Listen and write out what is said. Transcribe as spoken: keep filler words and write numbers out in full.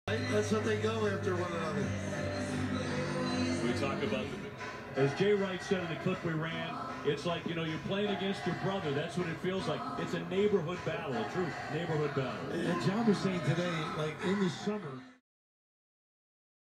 That's what they go after one another. We talk about, the, as Jay Wright said in the clip we ran, it's like, you know, you're playing against your brother. That's what it feels like. It's a neighborhood battle, a true neighborhood battle. And John was saying today, like in the summer,